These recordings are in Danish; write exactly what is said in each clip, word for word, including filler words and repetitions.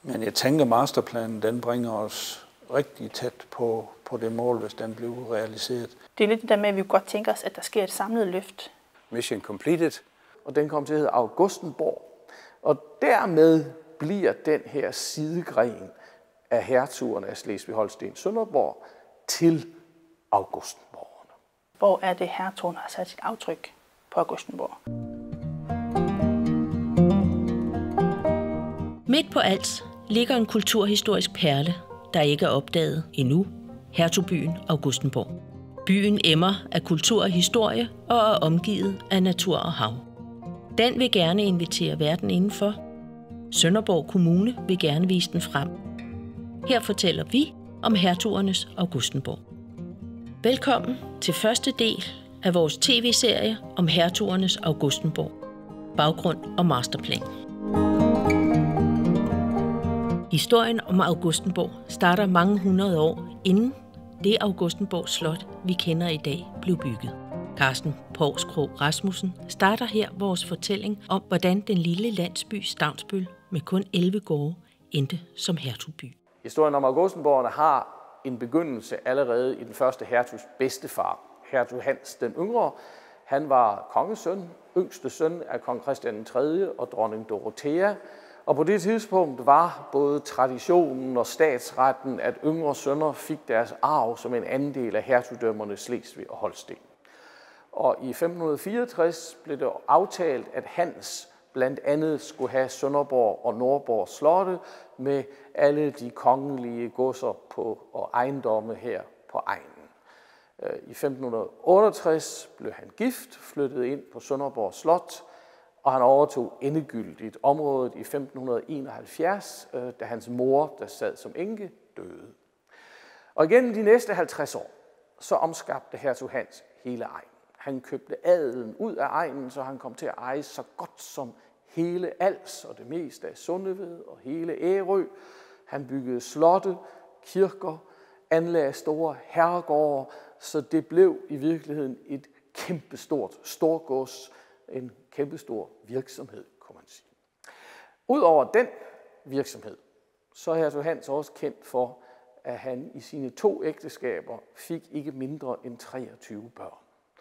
Men jeg tænker, masterplanen den bringer os rigtig tæt på, på det mål, hvis den bliver realiseret. Det er lidt det der med, at vi godt tænker os, at der sker et samlet løft. Mission completed. Og den kom til at hedde Augustenborg. Og dermed bliver den her sidegren af hertugerne af Slesvig-Holsten-Sønderborg til Augustenborgerne. Hvor er det, hertugen har sat sit aftryk på Augustenborg? Midt på Als ligger en kulturhistorisk perle, der ikke er opdaget endnu, hertugbyen Augustenborg. Byen emmer af kultur og historie og er omgivet af natur og hav. Den vil gerne invitere verden indenfor. Sønderborg Kommune vil gerne vise den frem. Her fortæller vi om hertugernes Augustenborg. Velkommen til første del af vores tv-serie om hertugernes Augustenborg. Baggrund og masterplan. Historien om Augustenborg starter mange hundrede år inden det Augustenborg Slot, vi kender i dag, blev bygget. Carsten Pouskrog Rasmussen starter her vores fortælling om, hvordan den lille landsby Stavnsbøl med kun elleve gårde endte som hertugby. Historien om Augustenborgerne har en begyndelse allerede i den første hertugs bedstefar, hertug Hans den Yngre. Han var kongesøn, yngste søn af kong Christian den tredje og dronning Dorothea. Og på det tidspunkt var både traditionen og statsretten, at yngre sønner fik deres arv som en anden del af hertugdømmerne Slesvig og Holsten. Og i femten fireogtres blev det aftalt, at Hans blandt andet skulle have Sønderborg og Nordborg slotte med alle de kongelige godser på og ejendomme her på egnen. I femten otteogtres blev han gift, flyttede ind på Sønderborg Slot, og han overtog endegyldigt området i femten enoghalvfjerds, da hans mor, der sad som enke, døde. Og igen de næste halvtreds år, så omskabte hertug Hans hele egnen. Han købte adelen ud af egnen, så han kom til at eje så godt som hele Als og det meste af Sundeved og hele Ærø. Han byggede slotte, kirker, anlagde store herregårde, så det blev i virkeligheden et kæmpestort storgods, en kæmpestor virksomhed, kunne man sige. Udover den virksomhed, så er hertug Hans også kendt for, at han i sine to ægteskaber fik ikke mindre end treogtyve børn.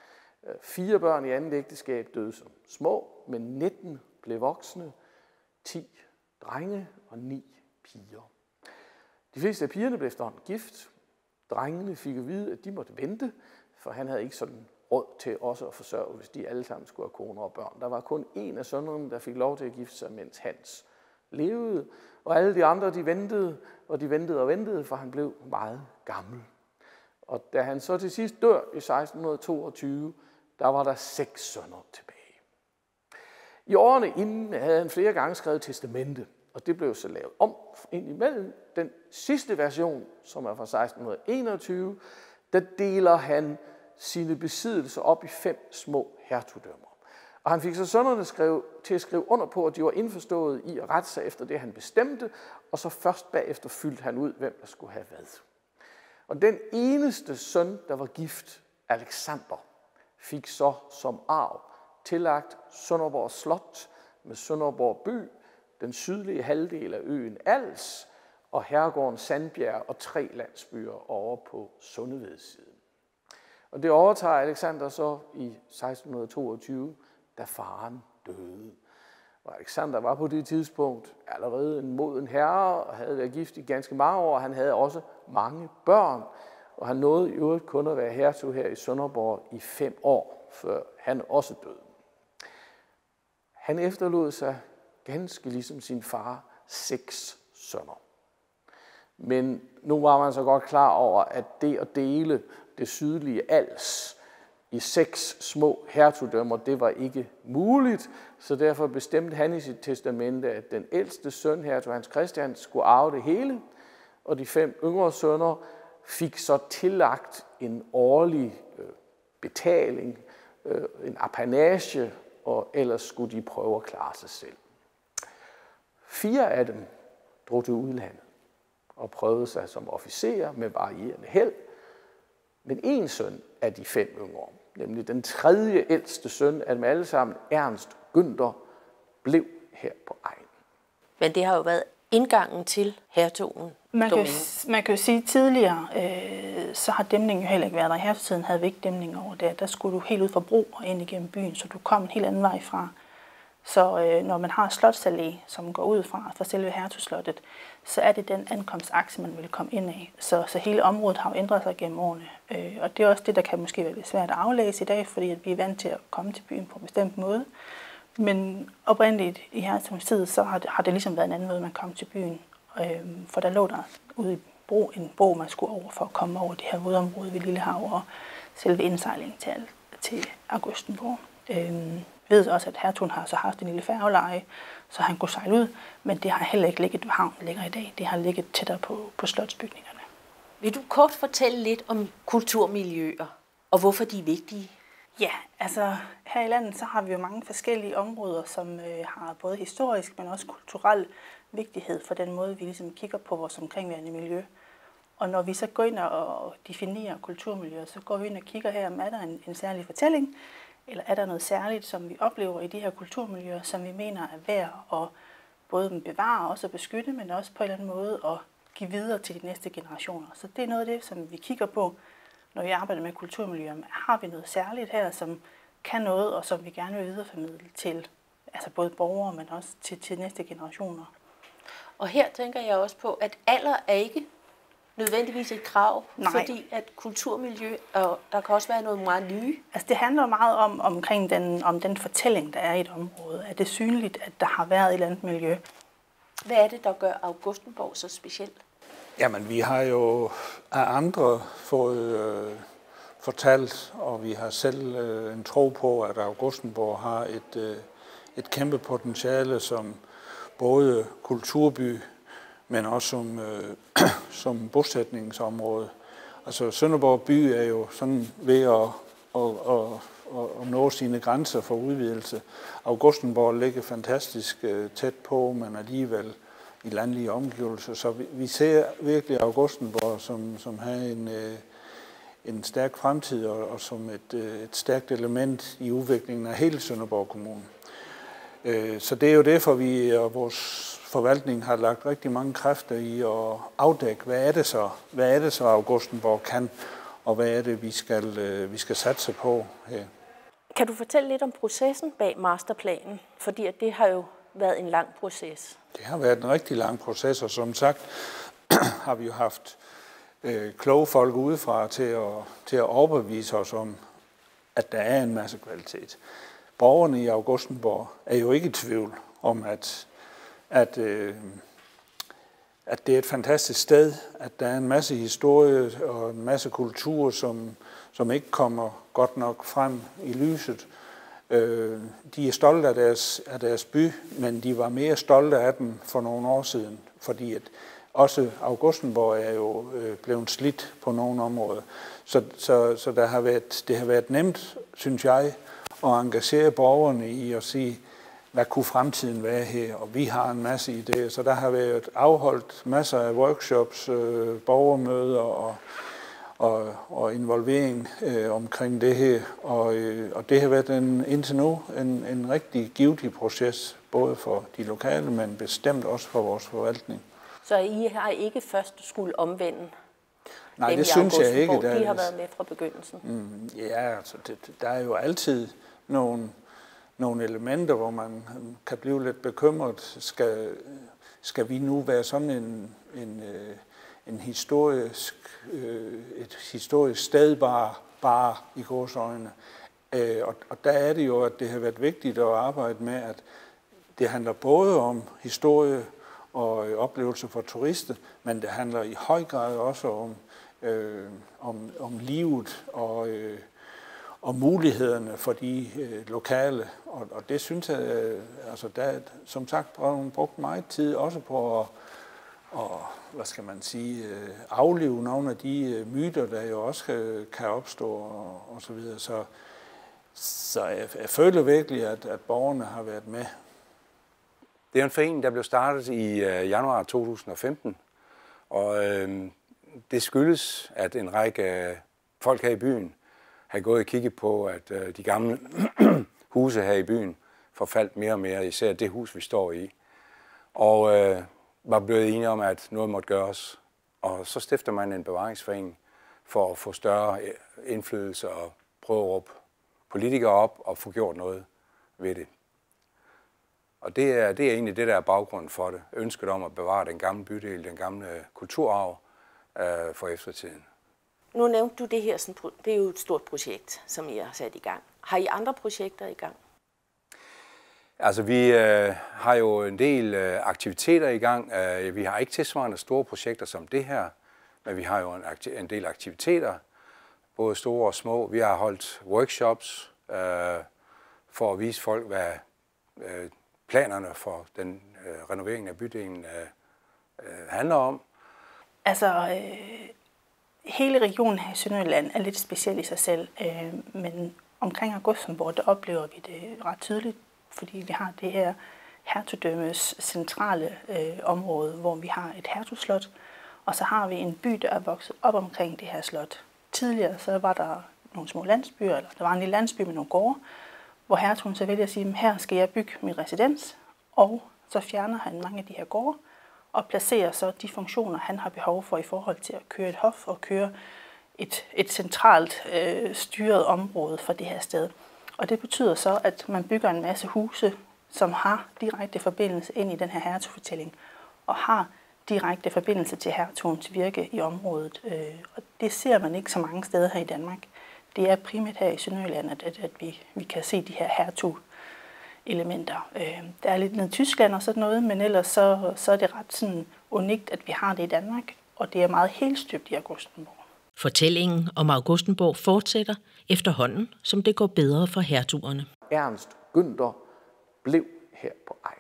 Fire børn i andet ægteskab døde som små, men nitten blev voksne, ti drenge og ni piger. De fleste af pigerne blev efterhånden gift. Drengene fik at vide, at de måtte vente, for han havde ikke sådan råd til også at forsørge, hvis de alle sammen skulle have koner og børn. Der var kun en af sønnerne, der fik lov til at gifte sig, mens Hans levede, og alle de andre, de ventede, og de ventede og ventede, for han blev meget gammel. Og da han så til sidst dør i seksten toogtyve, der var der seks sønner tilbage. I årene inden havde han flere gange skrevet testamente, og det blev så lavet om indimellem. Den sidste version, som er fra seksten enogtyve, der deler han sine besiddelser op i fem små hertugdømmer. Og han fik så sønnerne skrev, til at skrive under på, at de var indforstået i at rette sig efter det, han bestemte, og så først bagefter fyldte han ud, hvem der skulle have hvad. Og den eneste søn, der var gift, Alexander, fik så som arv tillagt Sønderborg Slot med Sønderborg by, den sydlige halvdel af øen Als og herregården Sandbjerg og tre landsbyer over på Sundevedsiden. Og det overtager Alexander så i seksten toogtyve, da faren døde. Og Alexander var på det tidspunkt allerede en moden herre og havde været gift i ganske mange år. Han havde også mange børn, og han nåede i øvrigt kun at være hertug her i Sønderborg i fem år, før han også døde. Han efterlod sig ganske ligesom sin far seks sønner. Men nu var man så godt klar over, at det at dele det sydlige Als i seks små hertugdømmer, det var ikke muligt, så derfor bestemte han i sit testamente, at den ældste søn, hertug Hans Christian, skulle arve det hele, og de fem yngre sønner fik så tillagt en årlig øh, betaling, øh, en apanage, og ellers skulle de prøve at klare sig selv. Fire af dem drog til udlandet og prøvede sig som officerer med varierende held, men en søn af de fem yngre, nemlig den tredje ældste søn af dem alle sammen, Ernst Günther, blev her på egnen. Men det har jo været indgangen til hertugen? Man kan, man kan jo sige, at tidligere, øh, så har dæmningen jo heller ikke været der. I hertugstiden havde vi ikke dæmning over det. Der skulle du helt ud fra bro og ind igennem byen, så du kom en helt anden vej fra. Så øh, når man har Slotsallé, som går ud fra, fra selve hertugslottet, så er det den ankomstakse, man vil komme ind af. Så, så hele området har jo ændret sig gennem årene. Øh, og det er også det, der kan måske være lidt svært at aflæse i dag, fordi at vi er vant til at komme til byen på en bestemt måde. Men oprindeligt i hertugens tid, så har det, har det ligesom været en anden måde, man kom til byen. Øh, for der lå der ude i bro, en bro, man skulle over for at komme over det her vådområde ved Lillehav og selve indsejlingen til, til Augustenborg. Øh, ved også, at hertugen har så haft en lille færgeleje, så han kunne sejle ud, men det har heller ikke ligget ved havnen længere i dag. Det har ligget tættere på, på slotsbygningerne. Vil du kort fortælle lidt om kulturmiljøer, og hvorfor de er vigtige? Ja, altså her i landet så har vi jo mange forskellige områder, som øh, har både historisk, men også kulturel vigtighed for den måde, vi ligesom kigger på vores omkringværende miljø. Og når vi så går ind og definerer kulturmiljøer, så går vi ind og kigger her, om er der en, en særlig fortælling, eller er der noget særligt, som vi oplever i de her kulturmiljøer, som vi mener er værd at både bevare og også beskytte, men også på en eller anden måde at give videre til de næste generationer. Så det er noget af det, som vi kigger på, når vi arbejder med kulturmiljøer. Har vi noget særligt her, som kan noget, og som vi gerne vil videreformidle til altså både borgere, men også til, til næste generationer? Og her tænker jeg også på, at alder er ikke nødvendigvis et krav, Nej. Fordi at kulturmiljø, og der kan også være noget meget nye. Altså det handler meget om, omkring den, om den fortælling, der er i et område. Er det synligt, at der har været et eller andet miljø? Hvad er det, der gør Augustenborg så specielt? Jamen, vi har jo af andre fået øh, fortalt, og vi har selv øh, en tro på, at Augustenborg har et, øh, et kæmpe potentiale som både kulturby, men også som, øh, som bosætningsområde. Altså Sønderborg by er jo sådan ved at, at, at, at nå sine grænser for udvidelse. Augustenborg ligger fantastisk øh, tæt på, men alligevel i landlige omgivelser. Så vi, vi ser virkelig Augustenborg som, som har en, øh, en stærk fremtid og, og som et, øh, et stærkt element i udviklingen af hele Sønderborg Kommune. Øh, så det er jo derfor, vi og vores forvaltning har lagt rigtig mange kræfter i at afdække, hvad er det så, hvad er det så Augustenborg kan, og hvad er det, vi skal, øh, vi skal satse på her. Kan du fortælle lidt om processen bag masterplanen? Fordi at det har jo været en lang proces. Det har været en rigtig lang proces, og som sagt har vi jo haft øh, kloge folk udefra til at, til at overbevise os om, at der er en masse kvalitet. Borgerne i Augustenborg er jo ikke i tvivl om, at, at, øh, at det er et fantastisk sted, at der er en masse historie og en masse kultur, som, som ikke kommer godt nok frem i lyset. Øh, de er stolte af deres, af deres by, men de var mere stolte af den for nogle år siden, fordi at også Augustenborg er jo øh, blevet slidt på nogle områder. Så, så, så der har været, det har været nemt, synes jeg, at engagere borgerne i at sige, hvad kunne fremtiden være her, og vi har en masse idéer. Så der har været afholdt masser af workshops, øh, borgermøder og, og, og involvering øh, omkring det her. Og, øh, og det har været en, indtil nu en, en rigtig givtig proces, både for de lokale, men bestemt også for vores forvaltning. Så I har ikke først skulle omvende? Nej, det synes jeg ikke. Der, de har været med fra begyndelsen? Mm, ja, altså det, der er jo altid nogle, nogle elementer, hvor man kan blive lidt bekymret. Skal, skal vi nu være sådan en, en, en historisk, et historisk sted bare, bare i gåseøjne? Og, og der er det jo, at det har været vigtigt at arbejde med, at det handler både om historie og oplevelser for turister, men det handler i høj grad også om Øh, om, om livet og, øh, og mulighederne for de øh, lokale. Og, og det synes jeg, øh, altså der som sagt har hun brugt meget tid også på at, og, hvad skal man sige, øh, aflive nogle af de øh, myter, der jo også kan, kan opstå og, og så videre. Så, så jeg, jeg føler virkelig, at, at borgerne har været med. Det er en forening, der blev startet i øh, januar to tusind og femten, og øh, det skyldes, at en række folk her i byen har gået og kigget på, at de gamle huse her i byen forfaldt mere og mere, især det hus, vi står i. Og øh, var blevet enige om, at noget måtte gøres. Og så stifter man en bevaringsforening for at få større indflydelse og prøve at råbe politikere op og få gjort noget ved det. Og det er, det er egentlig det, der er baggrunden for det. Ønsket om at bevare den gamle bydel, den gamle kulturarv øh, for eftertiden. Nu nævnte du det her, sådan, det er jo et stort projekt, som I har sat i gang. Har I andre projekter i gang? Altså, vi øh, har jo en del øh, aktiviteter i gang. Øh, vi har ikke tilsvarende store projekter som det her, men vi har jo en, en del aktiviteter, både store og små. Vi har holdt workshops øh, for at vise folk, hvad øh, planerne for den øh, renovering af bydelen øh, øh, handler om. Altså, øh, hele regionen her i Sønderjylland er lidt speciel i sig selv, øh, men omkring Augustenborg, der oplever vi det ret tydeligt, fordi vi har det her hertugdømmes centrale øh, område, hvor vi har et hertugslot, og så har vi en by, der er vokset op omkring det her slot. Tidligere så var der nogle små landsbyer, eller der var en lille landsby med nogle gårde, hvor hertugen så vælger at sige, her skal jeg bygge min residens, og så fjerner han mange af de her gårde, og placerer så de funktioner, han har behov for i forhold til at køre et hof og køre et, et centralt øh, styret område for det her sted. Og det betyder så, at man bygger en masse huse, som har direkte forbindelse ind i den her hertugfortælling, og har direkte forbindelse til hertugens virke i området. Og det ser man ikke så mange steder her i Danmark. Det er primært her i Sønderjylland, at, at vi, vi kan se de her hertug-elementer. Der er lidt ned i Tyskland og sådan noget, men ellers så, så er det ret sådan unikt, at vi har det i Danmark, og det er meget helstøbt i Augustenborg. Fortællingen om Augustenborg fortsætter efterhånden, som det går bedre for hertugerne. Ernst Günther blev her på egnen.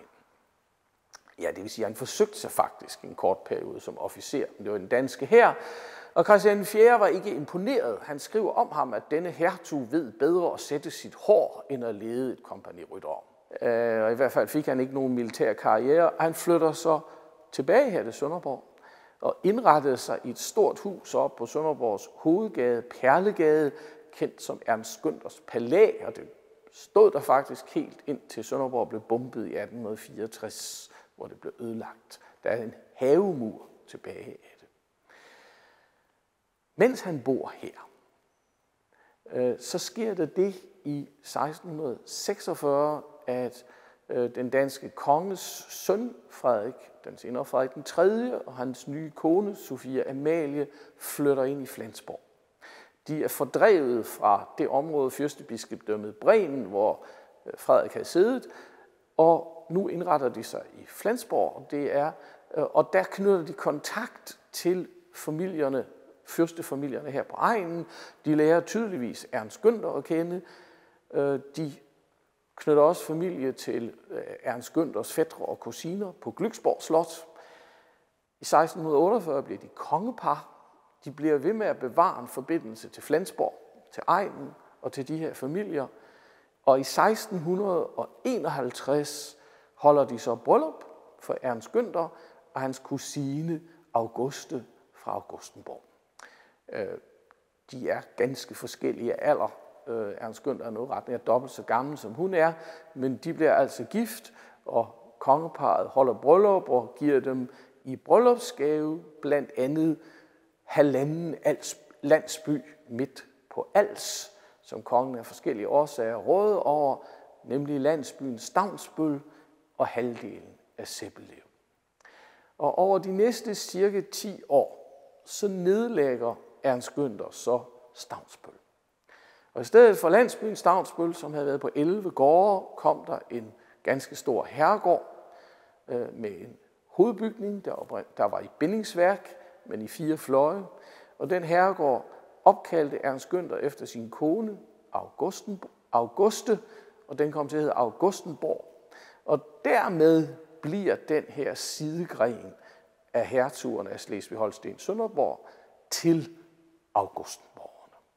Ja, det vil sige, at han forsøgte sig faktisk en kort periode som officer. Det var den danske hær, og Christian den fjerde var ikke imponeret. Han skriver om ham, at denne hertug ved bedre at sætte sit hår, end at lede et kompagni ryttere. Og i hvert fald fik han ikke nogen militær karriere. Han flytter så tilbage her til Sønderborg og indrettede sig i et stort hus op på Sønderborgs hovedgade, Perlegade, kendt som Ernst Günthers palæ, og det stod der faktisk helt ind til Sønderborg blev bombet i atten fireogtres, hvor det blev ødelagt. Der er en havemur tilbage af det. Mens han bor her, øh, så sker der det i seksten seksogfyrre, at øh, den danske konges søn, Frederik, den senere Frederik den tredje, og hans nye kone, Sophia Amalie, flytter ind i Flensborg. De er fordrevet fra det område, fyrstebiskopdømmet Bremen, hvor Frederik havde siddet, og nu indretter de sig i Flensborg, og, det er, og der knytter de kontakt til familierne, fyrstefamilierne her på egnen. De lærer tydeligvis Ernst Günther at kende. De knytter også familie til Ernst Günthers fætre og kusiner på Glücksborg Slot. I seksten otteogfyrre bliver de kongepar. De bliver ved med at bevare en forbindelse til Flensborg, til egnen og til de her familier. Og i seksten enoghalvtreds holder de så bryllup for Ernst Günther og hans kusine Auguste fra Augustenborg. De er ganske forskellige alder. Ernst Günther er noget ret nær dobbelt så gammel, som hun er, men de bliver altså gift, og kongeparret holder bryllup og giver dem i bryllupsgave blandt andet halvanden landsby midt på Als, som kongen af forskellige årsager råder over, nemlig landsbyen Stavnsbøl og halvdelen af Sebbelev. Og over de næste cirka ti år, så nedlægger Ernst Günther så Stavnsbøl. Og i stedet for landsbyen Stavnsbøl, som havde været på elleve gårde, kom der en ganske stor herregård øh, med en hovedbygning, der, der var i bindingsværk, men i fire fløje. Og den herregård opkaldte Ernst Günther efter sin kone, Augusten, Auguste, og den kom til at hedde Augustenborg. Og dermed bliver den her sidegren af hertugerne af Slesvig-Holsten-Sønderborg til Augustenborgerne.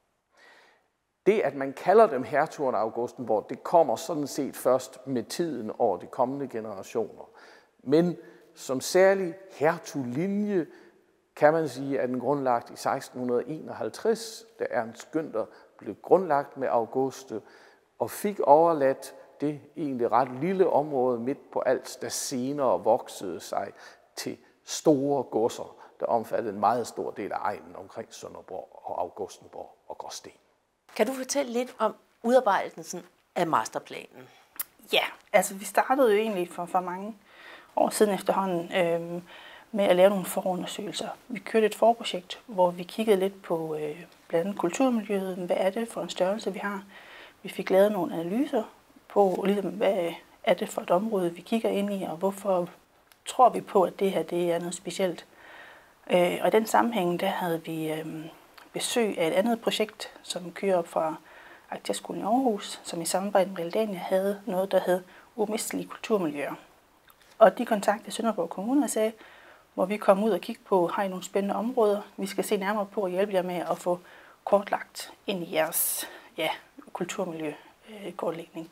Det, at man kalder dem hertugerne af Augustenborg, det kommer sådan set først med tiden over de kommende generationer. Men som særlig hertuglinje kan man sige, at den grundlagt i seksten enoghalvtreds, da Ernst Günther blev grundlagt med Auguste og fik overladt det egentlig ret lille område midt på Als, der senere voksede sig til store godser, der omfattede en meget stor del af egnen omkring Sønderborg og Augustenborg og Gråsten. Kan du fortælle lidt om udarbejdelsen af masterplanen? Ja, altså vi startede jo egentlig for, for mange år siden efterhånden øh, med at lave nogle forundersøgelser. Vi kørte et forprojekt, hvor vi kiggede lidt på øh, blandt andet kulturmiljøet. Hvad er det for en størrelse, vi har? Vi fik lavet nogle analyser på, ligesom, hvad er det for et område, vi kigger ind i, og hvorfor tror vi på, at det her det er noget specielt. Øh, og i den sammenhæng, der havde vi øh, besøg af et andet projekt, som kører op fra Arkitektskolen i Aarhus, som i samarbejde med Realdania havde noget, der hed umistelige kulturmiljøer. Og de kontaktede Sønderborg Kommune og sagde, hvor vi kom ud og kigge på, har I nogle spændende områder, vi skal se nærmere på og hjælpe jer med at få kortlagt ind i jeres ja, kulturmiljøkortlægning.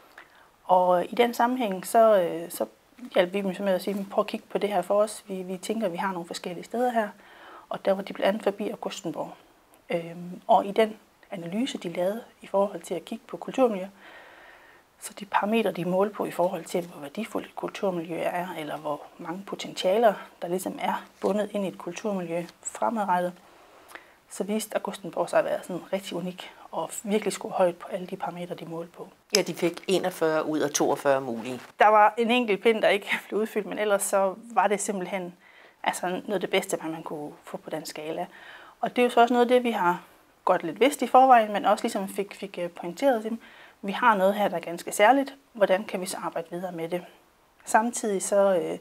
Og i den sammenhæng, så, så hjalp vi dem med at sige, prøv at kigge på det her for os. Vi, vi tænker, at vi har nogle forskellige steder her, og der var de blandt andet forbi Augustenborg. Øhm, og i den analyse, de lavede i forhold til at kigge på kulturmiljø, så de parametre, de målte på i forhold til, hvor værdifuldt et kulturmiljø er, eller hvor mange potentialer, der ligesom er bundet ind i et kulturmiljø fremadrettet, så viste Augustenborg sig at være sådan rigtig unik og virkelig skulle højt på alle de parametre, de målte på. Ja, de fik enogfyrre ud af toogfyrre mulige. Der var en enkelt pind, der ikke blev udfyldt, men ellers så var det simpelthen altså noget af det bedste, man kunne få på den skala. Og det er jo så også noget af det, vi har godt lidt vidst i forvejen, men også ligesom fik, fik pointeret til dem. Vi har noget her, der er ganske særligt. Hvordan kan vi så arbejde videre med det? Samtidig så, øh,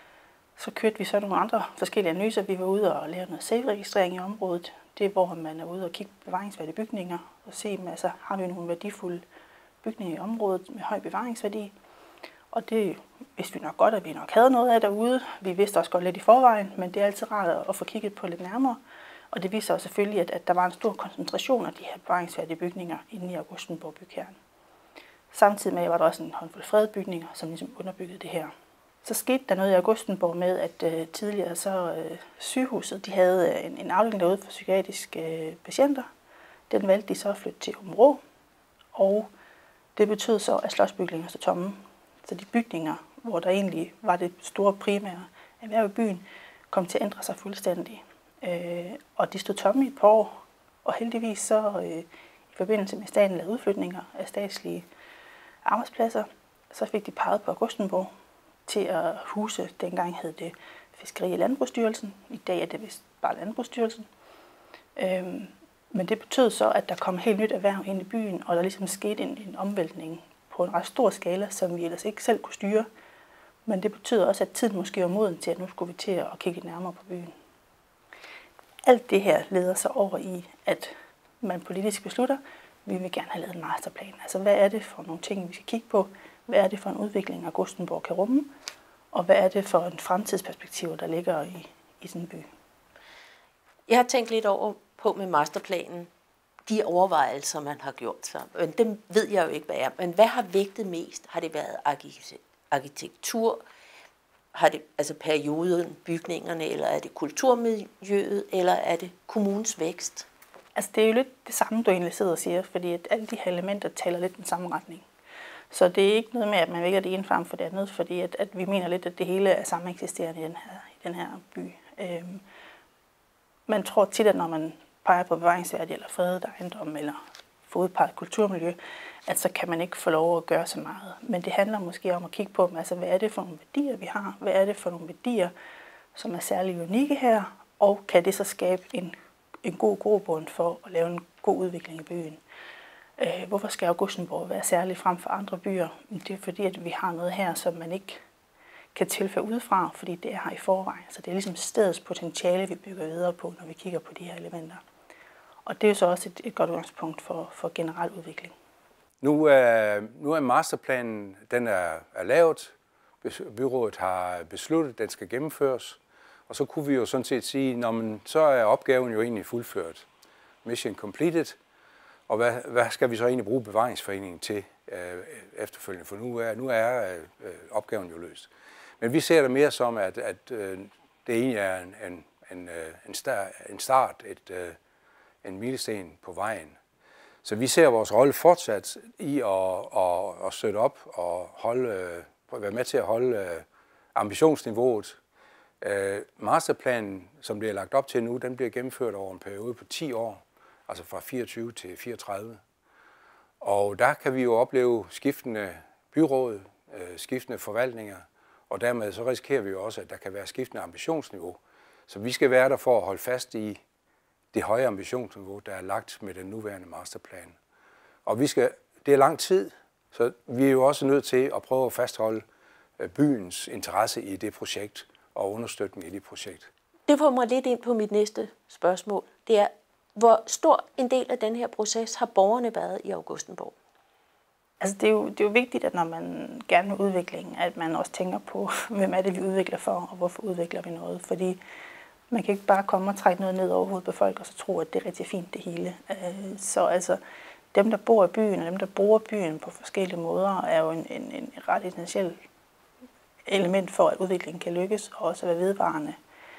så kørte vi så nogle andre forskellige analyser. Vi var ude og lave noget safe-registrering i området. Det er, hvor man er ude og kigge på bevaringsværdige bygninger og se, altså, har vi nogle værdifulde bygninger i området med høj bevaringsværdi. Og det vidste vi nok godt, at vi nok havde noget af derude. Vi vidste også godt lidt i forvejen, men det er altid rart at få kigget på lidt nærmere. Og det viser også selvfølgelig, at, at der var en stor koncentration af de her bevaringsværdige bygninger inde i Augustenborg bykern. Samtidig med var der også en håndfuld fredede bygninger, som ligesom underbyggede det her. Så skete der noget i Augustenborg med, at øh, tidligere så øh, sygehuset de havde en, en afdeling derude for psykiatriske øh, patienter. Den valgte de så at flytte til Aabenraa, og det betød så, at slotsbygninger så tomme. Så de bygninger, hvor der egentlig var det store primære erhverv i byen, kom til at ændre sig fuldstændig. Øh, og de stod tomme i et par år, og heldigvis så øh, i forbindelse med staten lavede udflytninger af statslige arbejdspladser, så fik de peget på Augustenborg til at huse. Dengang hed det Fiskeri- og Landbrugsstyrelsen. I dag er det vist bare Landbrugsstyrelsen. Øhm, men det betød så, at der kom helt nyt erhverv ind i byen, og der ligesom skete en, en omvæltning på en ret stor skala, som vi ellers ikke selv kunne styre. Men det betød også, at tiden måske var moden til, at nu skulle vi til at kigge nærmere på byen. Alt det her leder sig over i, at man politisk beslutter, at vi vil gerne have lavet en masterplan. Altså, hvad er det for nogle ting, vi skal kigge på? Hvad er det for en udvikling, Augustenborg kan rumme? Og hvad er det for en fremtidsperspektiv, der ligger i, i sådan en by? Jeg har tænkt lidt over på med masterplanen, de overvejelser, man har gjort sig. Men dem ved jeg jo ikke, hvad er. Men hvad har vægtet mest? Har det været arkitektur? Har det altså perioden, bygningerne, eller er det kulturmiljøet, eller er det kommunens vækst? Altså, det er jo lidt det samme, du egentlig sidder og siger, fordi at alle de her elementer taler lidt den samme retning. Så det er ikke noget med, at man vælger det ene frem for det andet, fordi at, at vi mener lidt, at det hele er samme eksisterende i den her, i den her by. Øhm, man tror tit, at når man peger på bevaringsværdige eller fredet ejendom eller fodpeget kulturmiljø, at så kan man ikke få lov at gøre så meget. Men det handler måske om at kigge på, altså, hvad er det for nogle værdier, vi har? Hvad er det for nogle værdier, som er særlig unikke her? Og kan det så skabe en, en god grobund for at lave en god udvikling i byen? Øh, hvorfor skal Augustenborg være særligt frem for andre byer? Det er fordi, at vi har noget her, som man ikke kan tilføre udefra, fordi det er her i forvejen. Så det er ligesom stedets potentiale, vi bygger videre på, når vi kigger på de her elementer. Og det er jo så også et, et godt udgangspunkt for, for generel udvikling. Nu er, nu er masterplanen, den er, er lavet. Byrådet har besluttet, at den skal gennemføres. Og så kunne vi jo sådan set sige, når man, så er opgaven jo egentlig fuldført. Mission completed. Og hvad, hvad skal vi så egentlig bruge bevaringsforeningen til øh, efterfølgende? For nu er, nu er øh, opgaven jo løst. Men vi ser det mere som, at, at øh, det egentlig er en, en, en, en, start, en start, et, øh, en milesten på vejen. Så vi ser vores rolle fortsat i at, at, at sætte op og holde, være med til at holde ambitionsniveauet Øh, masterplanen, som bliver lagt op til nu, den bliver gennemført over en periode på ti år, altså fra fireogtyve til fireogtredive. Og der kan vi jo opleve skiftende byråd, øh, skiftende forvaltninger, og dermed så risikerer vi jo også, at der kan være skiftende ambitionsniveau. Så vi skal være der for at holde fast i det høje ambitionsniveau, der er lagt med den nuværende masterplan. Og vi skal, det er lang tid, så vi er jo også nødt til at prøve at fastholde byens interesse i det projekt og understøtte dem i det projekt. Det får mig lidt ind på mit næste spørgsmål. Det er, hvor stor en del af den her proces har borgerne været i Augustenborg? Altså det er, jo, det er jo vigtigt, at når man gerne vil udvikling, at man også tænker på, hvem er det, vi udvikler for, og hvorfor udvikler vi noget. Fordi man kan ikke bare komme og trække noget ned over hovedet på folk, og så tro, at det er rigtig fint det hele. Så altså, dem, der bor i byen, og dem, der bruger byen på forskellige måder, er jo en, en, en ret essentiel element for, at udviklingen kan lykkes, og også være vedvarende.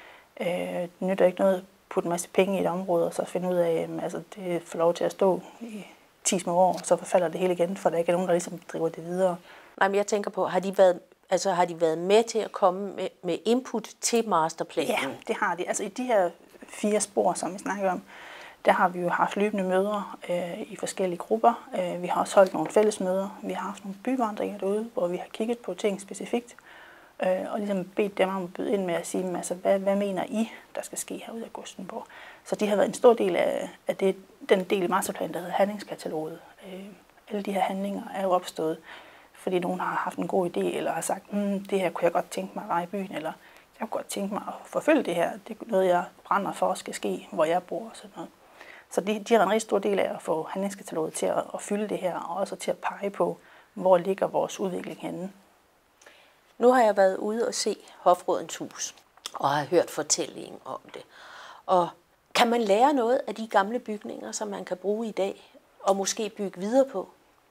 Det nytter ikke noget at putte en masse penge i et område, og så finde ud af, at altså, det får lov til at stå i ti små år, og så forfalder det hele igen, for der ikke er nogen, der ligesom driver det videre. Nej, men jeg tænker på, har de været, altså, har de været med til at komme med, med input til masterplanen? Ja, det har de. Altså i de her fire spor, som vi snakker om, der har vi jo haft løbende møder øh, i forskellige grupper. Øh, vi har også holdt nogle fællesmøder. Vi har haft nogle byvandringer derude, hvor vi har kigget på ting specifikt, øh, og ligesom bedt dem om at byde ind med at sige, altså, hvad, hvad mener I, der skal ske herude i Augustenborg? Så det har været en stor del af, af det, den del i masterplanen, der hedder handlingskataloget. Øh, alle de her handlinger er jo opstået, fordi nogen har haft en god idé, eller har sagt, hm, det her kunne jeg godt tænke mig at være i byen, eller jeg kunne godt tænke mig at forfølge det her. Det er noget, jeg brænder for, skal ske, hvor jeg bor og sådan noget. Så de, de har en rigtig stor del af at få handlingskataloget til at, at fylde det her, og også til at pege på, hvor ligger vores udvikling henne. Nu har jeg været ude og se Hofrådens Hus, og har hørt fortællingen om det. Og kan man lære noget af de gamle bygninger, som man kan bruge i dag, og måske bygge videre på?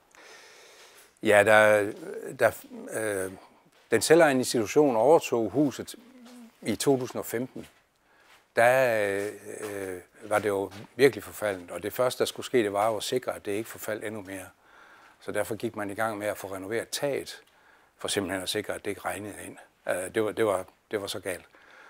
Ja, der, der, øh, den selvejende institution overtog huset i to tusind og femten. Der øh, var det jo virkelig forfaldent, og det første, der skulle ske, det var jo at sikre, at det ikke forfaldt endnu mere. Så derfor gik man i gang med at få renoveret taget, for simpelthen at sikre, at det ikke regnede ind. Øh, det, var, det, var, det var så galt.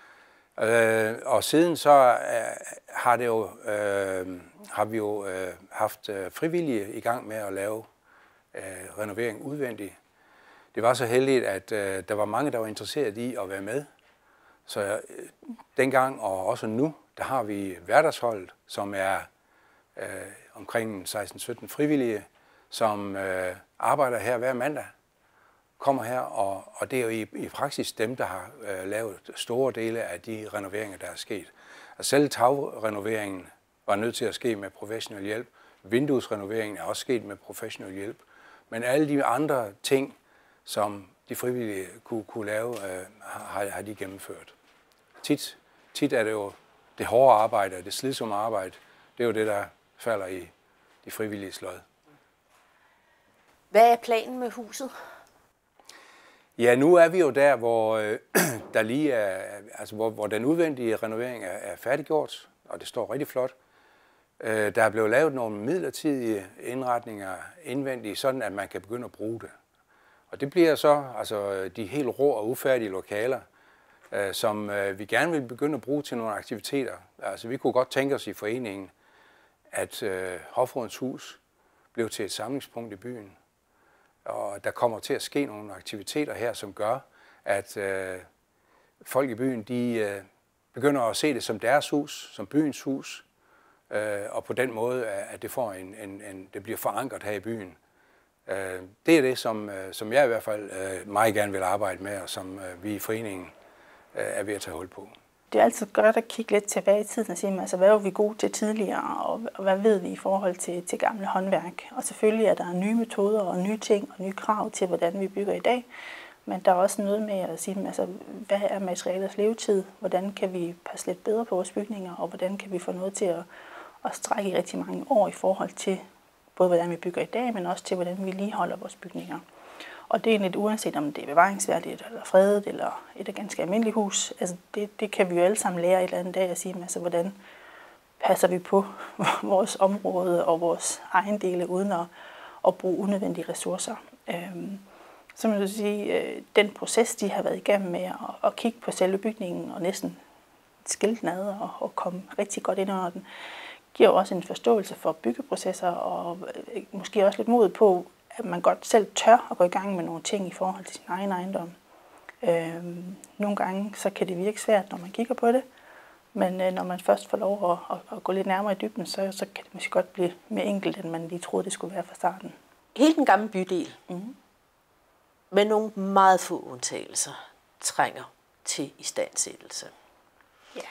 Øh, og siden så øh, har, det jo, øh, har vi jo øh, haft øh, frivillige i gang med at lave øh, renovering udvendigt. Det var så heldigt, at øh, der var mange, der var interesseret i at være med. Så øh, dengang og også nu, der har vi hverdagsholdet, som er øh, omkring seksten sytten frivillige, som øh, arbejder her hver mandag, kommer her, og, og det er jo i, i praksis dem, der har øh, lavet store dele af de renoveringer, der er sket. Og selv tagrenoveringen var nødt til at ske med professionel hjælp. Vinduesrenoveringen er også sket med professionel hjælp. Men alle de andre ting, som de frivillige kunne, kunne lave, øh, har, har de gennemført. Tit, tit er det jo det hårde arbejde, det slidsomme arbejde, det er jo det, der falder i de frivillige sløjd. Hvad er planen med huset? Ja, nu er vi jo der, hvor, øh, der lige er, altså, hvor, hvor den udvendige renovering er, er færdiggjort, og det står rigtig flot. Øh, der er blevet lavet nogle midlertidige indretninger indvendigt, sådan at man kan begynde at bruge det. Og det bliver så altså, de helt rå og ufærdige lokaler, øh, som øh, vi gerne vil begynde at bruge til nogle aktiviteter. Altså, vi kunne godt tænke os i foreningen, at øh, Hofrådens Hus blev til et samlingspunkt i byen. Og der kommer til at ske nogle aktiviteter her, som gør, at øh, folk i byen de, øh, begynder at se det som deres hus, som byens hus, øh, og på den måde, at det, får en, en, en, det bliver forankret her i byen. Øh, det er det, som, øh, som jeg i hvert fald øh, meget gerne vil arbejde med, og som øh, vi i foreningen øh, er ved at tage hul på. Det er altid godt at kigge lidt tilbage i tiden og sige, altså, hvad var vi gode til tidligere, og, og hvad ved vi i forhold til, til gamle håndværk. Og selvfølgelig er der nye metoder og nye ting og nye krav til, hvordan vi bygger i dag. Men der er også noget med at sige, altså, hvad er materialets levetid? Hvordan kan vi passe lidt bedre på vores bygninger, og hvordan kan vi få noget til at, at strække i rigtig mange år i forhold til både hvordan vi bygger i dag, men også til hvordan vi ligeholder vores bygninger. Og det er egentlig uanset om det er bevaringsværdigt eller fredet eller et ganske almindeligt hus. Altså det, det kan vi jo alle sammen lære et eller andet dag at sige, altså hvordan passer vi på vores område og vores ejendele uden at, at bruge unødvendige ressourcer. Øhm, Så man vil sige, øh, den proces, de har været igennem med at, at kigge på selve bygningen og næsten skille den ad og, og komme rigtig godt ind under den, giver også en forståelse for byggeprocesser og øh, måske også lidt mod på, at man godt selv tør at gå i gang med nogle ting i forhold til sin egen ejendom. Øh, nogle gange så kan det virke svært, når man kigger på det, men øh, når man først får lov at, at, at gå lidt nærmere i dybden, så, så kan det måske godt blive mere enkelt, end man lige troede, det skulle være fra starten. Hele den gamle bydel, Mm. med nogle meget få undtagelser, trænger til istandsættelse. Ja.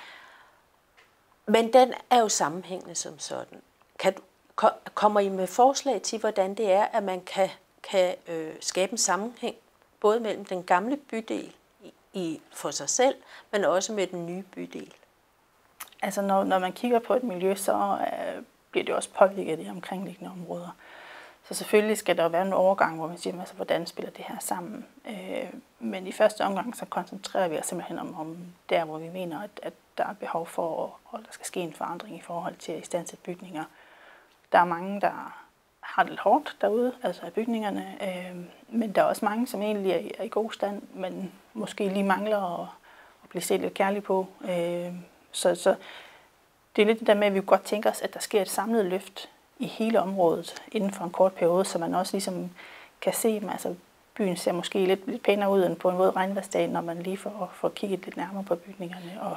Men den er jo sammenhængende som sådan. Kan du, kommer I med forslag til, hvordan det er, at man kan, kan øh, skabe en sammenhæng, både mellem den gamle bydel i, i, for sig selv, men også med den nye bydel? Altså når, når man kigger på et miljø, så øh, bliver det også påvirket af de omkringliggende områder. Så selvfølgelig skal der jo være en overgang, hvor man siger, altså, hvordan spiller det her sammen. Øh, men i første omgang, så koncentrerer vi os simpelthen om, om der, hvor vi mener, at, at der er behov for, og der skal ske en forandring i forhold til istandsætte bygninger. Der er mange, der har det lidt hårdt derude, altså af bygningerne, øh, men der er også mange, som egentlig er, er i god stand, men måske lige mangler at, at blive set lidt kærligt på. Øh, så, så det er lidt det der med, at vi godt tænker os, at der sker et samlet løft i hele området inden for en kort periode, så man også ligesom kan se, at altså, byen ser måske lidt, lidt pænere ud end på en våd regnværsdag, når man lige får, får kigget lidt nærmere på bygningerne. Og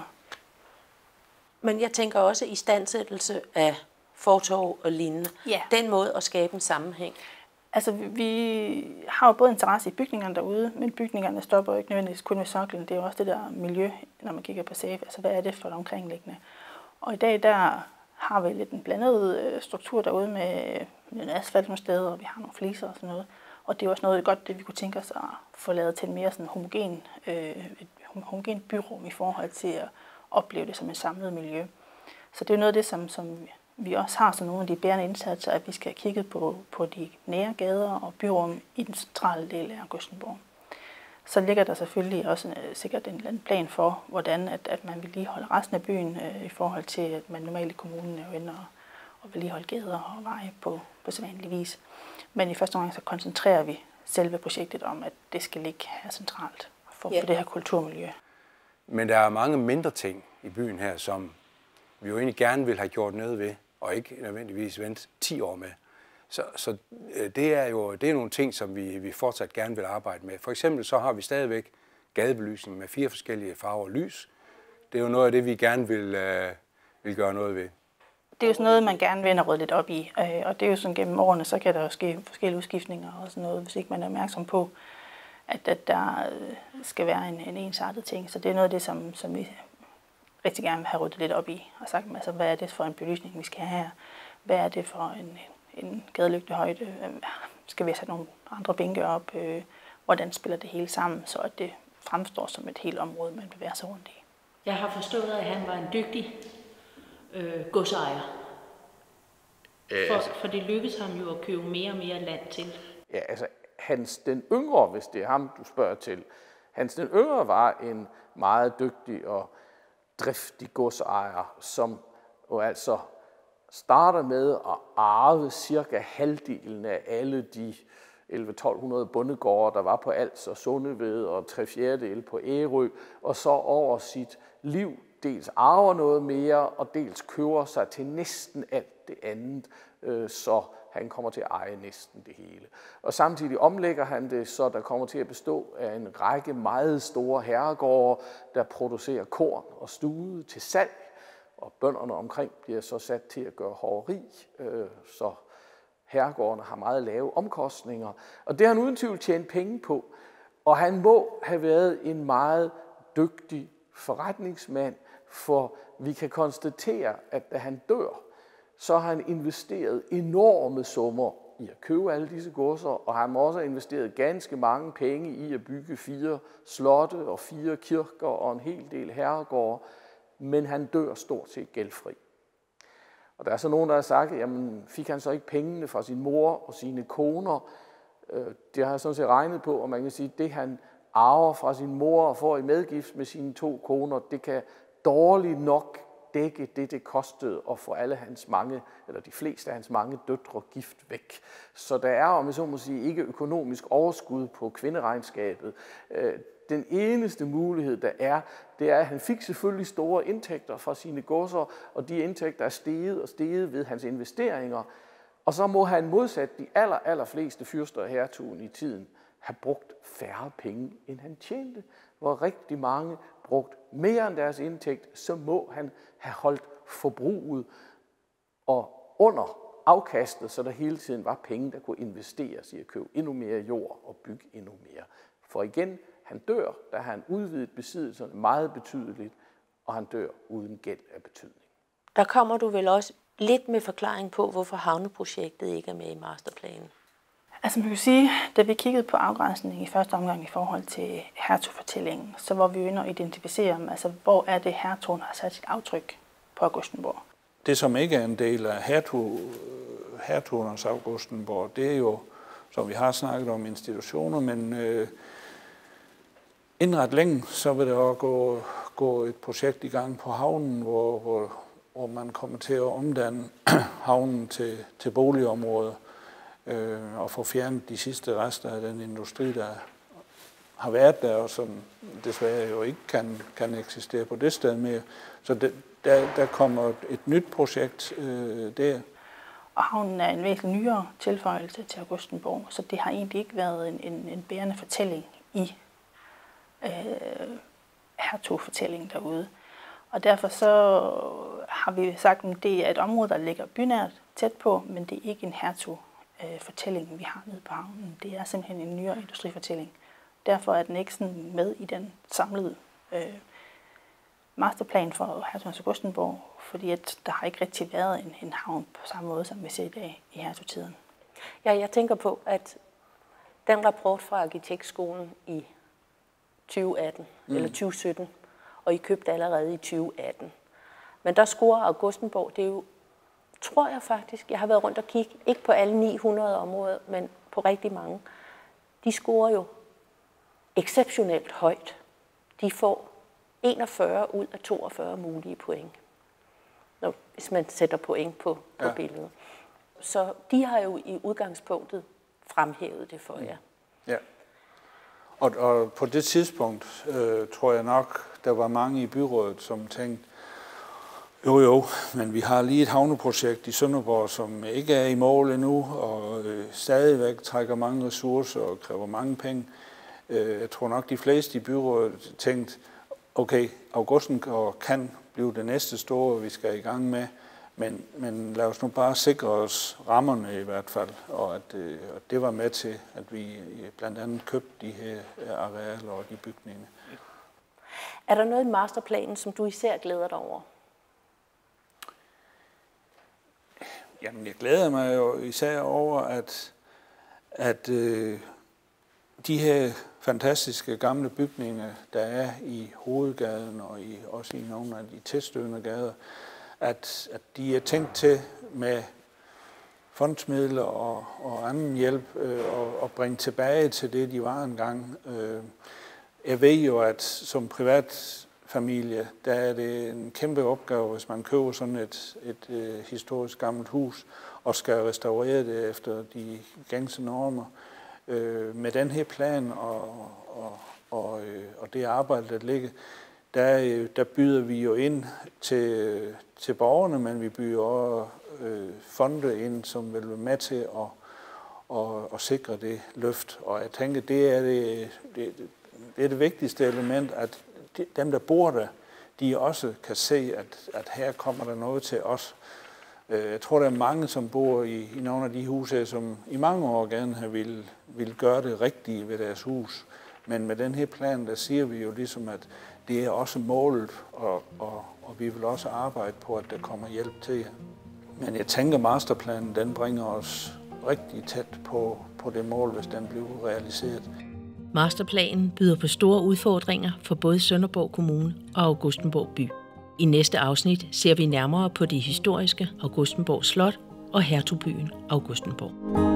Men jeg tænker også i standsættelse af fortov og lignende. Ja. Den måde at skabe en sammenhæng. Altså, vi, vi har jo både interesse i bygningerne derude, men bygningerne stopper jo ikke nødvendigvis kun ved soklen. Det er jo også det der miljø, når man kigger på SAFE. Altså, hvad er det for det omkringliggende? Og i dag, der har vi lidt en blandet struktur derude med en asfalt nogle steder, og vi har nogle fliser og sådan noget. Og det er også noget godt, det vi kunne tænke os at få lavet til en mere sådan homogen, øh, et homogen byrum i forhold til at opleve det som et samlet miljø. Så det er jo noget af det, som, som vi også har som nogle af de bærende indsatser, at vi skal have kigget på, på de nære gader og byrum i den centrale del af Augustenborg. Så ligger der selvfølgelig også øh, sikkert en eller anden plan for, hvordan at, at man vedligeholder resten af byen øh, i forhold til, at man normalt i kommunen er jo inde og, og vedligeholde gader og veje på, på sædvanlig vis. Men i første omgang så koncentrerer vi selve projektet om, at det skal ligge her centralt for, Ja. for det her kulturmiljø. Men der er mange mindre ting i byen her, som vi jo egentlig gerne vil have gjort noget ved, og ikke nødvendigvis vente ti år med. Så, så det er jo det er nogle ting, som vi, vi fortsat gerne vil arbejde med. For eksempel så har vi stadigvæk gadebelysning med fire forskellige farver og lys. Det er jo noget af det, vi gerne vil, øh, vil gøre noget ved. Det er jo sådan noget, man gerne vil rydde lidt op i, øh, og det er jo sådan gennem årene, så kan der jo ske forskellige udskiftninger og sådan noget, hvis ikke man er opmærksom på, at, at der skal være en, en ensartet ting. Så det er noget af det, som, som vi rigtig gerne vil have ryddet lidt op i, og sagt, altså, hvad er det for en belysning, vi skal have her? Hvad er det for en, en gadelygtehøjde? Skal vi sætte nogle andre bænke op? Hvordan spiller det hele sammen, så at det fremstår som et helt område, man bevæger sig rundt i? Jeg har forstået, at han var en dygtig øh, godsejer. For, for det lykkedes ham jo at købe mere og mere land til. Ja, altså Hans den Yngre, hvis det er ham, du spørger til. Hans den Yngre var en meget dygtig og driftig godsejer, som jo altså starter med at arve cirka halvdelen af alle de elleve tolv hundrede bondegårde, der var på Als og Sundeved og tre fjerdedele på Ærø, og så over sit liv dels arver noget mere, og dels køber sig til næsten alt det andet, øh, så han kommer til at eje næsten det hele. Og samtidig omlægger han det, så der kommer til at bestå af en række meget store herregårde, der producerer korn og stude til salg, og bønderne omkring bliver så sat til at gøre hoveri, øh, så herregårdene har meget lave omkostninger. Og det har han uden tvivl tjent penge på, og han må have været en meget dygtig forretningsmand, for vi kan konstatere, at da han dør, så har han investeret enorme summer i at købe alle disse godser, og han har også investeret ganske mange penge i at bygge fire slotte og fire kirker og en hel del herregårde, men han dør stort set gældfri. Og der er så nogen, der har sagt, jamen fik han så ikke pengene fra sin mor og sine koner? Det har jeg sådan set regnet på, og man kan sige, at det han arver fra sin mor og får i medgift med sine to koner, det kan dårligt nok dække det, det kostede at få alle hans mange, eller de fleste af hans mange døtre gift væk. Så der er, om jeg så må sige, ikke økonomisk overskud på kvinderegnskabet. Den eneste mulighed, der er, det er, at han fik selvfølgelig store indtægter fra sine godser, og de indtægter er steget og steget ved hans investeringer. Og så må han modsat de aller, aller fleste fyrster og hertugen i tiden have brugt færre penge, end han tjente. Hvor rigtig mange brugt mere end deres indtægt, så må han have holdt forbruget og under afkastet, så der hele tiden var penge, der kunne investeres i at købe endnu mere jord og bygge endnu mere. For igen, han dør, da han udvidet besiddelserne meget betydeligt, og han dør uden gæld af betydning. Der kommer du vel også lidt med forklaring på, hvorfor havneprojektet ikke er med i masterplanen. Altså man kan sige, da vi kiggede på afgrænsningen i første omgang i forhold til hertugfortællingen, så var vi jo inde og identificere, altså hvor er det hertugen har sat sit aftryk på Augustenborg. Det, som ikke er en del af hertug, hertugernes Augustenborg, det er jo, som vi har snakket om, institutioner, men øh, inden ret længe, så vil der også gå, gå et projekt i gang på havnen, hvor, hvor, hvor man kommer til at omdanne havnen til, til boligområder øh, og få fjernet de sidste rester af den industri, der har været der, og som desværre jo ikke kan, kan eksistere på det sted mere. Så det, der, der kommer et nyt projekt øh, der. Og havnen er en væsentlig nyere tilføjelse til Augustenborg, så det har egentlig ikke været en, en, en bærende fortælling i øh, hertugfortællingen derude. Og derfor så har vi sagt, at det er et område, der ligger bynært tæt på, men det er ikke en hertugfortælling, vi har nede på havnen. Det er simpelthen en nyere industrifortælling. Derfor er den ikke sådan med i den samlede øh, masterplan for hertugens Augustenborg, fordi at der har ikke rigtig været en, en havn på samme måde, som vi ser i dag i hertugtiden. Ja, jeg tænker på, at den rapport fra Arkitektskolen i tyve atten, mm. eller tyve sytten, og I købte allerede i tyve atten. Men der scorer Augustenborg, det er jo, tror jeg faktisk, jeg har været rundt og kigge, ikke på alle ni hundrede områder, men på rigtig mange. De scorer jo exceptionelt højt. De får enogfyrre ud af toogfyrre mulige point, når, hvis man sætter point på, på ja. billedet. Så de har jo i udgangspunktet fremhævet det for jer. Ja. Og, og på det tidspunkt øh, tror jeg nok, der var mange i byrådet, som tænkte, jo jo, men vi har lige et havneprojekt i Sønderborg, som ikke er i mål endnu, og øh, stadigvæk trækker mange ressourcer og kræver mange penge. Øh, jeg tror nok, de fleste i byrådet tænkte, okay, Augustenborg kan blive det næste store, vi skal i gang med, men, men lad os nu bare sikre os rammerne i hvert fald, og at øh, og det var med til, at vi blandt andet købte de her arealer og de bygninger. Er der noget i masterplanen, som du især glæder dig over? Jamen, jeg glæder mig jo især over, at, at øh, de her fantastiske gamle bygninger, der er i hovedgaden og i, også i nogle af de tilstødende gader, at, at de er tænkt til med fondsmidler og, og anden hjælp øh, og, og bringe tilbage til det, de var engang. Øh, jeg ved jo, at som privatfamilie, der er det en kæmpe opgave, hvis man køber sådan et, et øh, historisk gammelt hus og skal restaurere det efter de gængse normer. Øh, med den her plan og, og, og, øh, og det arbejde, der ligger, der, der byder vi jo ind til, til borgerne, men vi byder også øh, fonde ind, som vil være med til at, at, at sikre det løft. Og jeg tænker, det er det, det, det er det vigtigste element, at de, dem, der bor der, de også kan se, at, at her kommer der noget til os. Jeg tror, der er mange, som bor i, i nogle af de huse, som i mange år gerne har ville, ville gøre det rigtige ved deres hus. Men med den her plan, der siger vi jo ligesom, at det er også målet, og, og, og vi vil også arbejde på, at der kommer hjælp til jer. Men jeg tænker, masterplanen, den bringer os rigtig tæt på, på det mål, hvis den bliver realiseret. Masterplanen byder på store udfordringer for både Sønderborg Kommune og Augustenborg by. I næste afsnit ser vi nærmere på det historiske Augustenborg Slot og hertugbyen Augustenborg.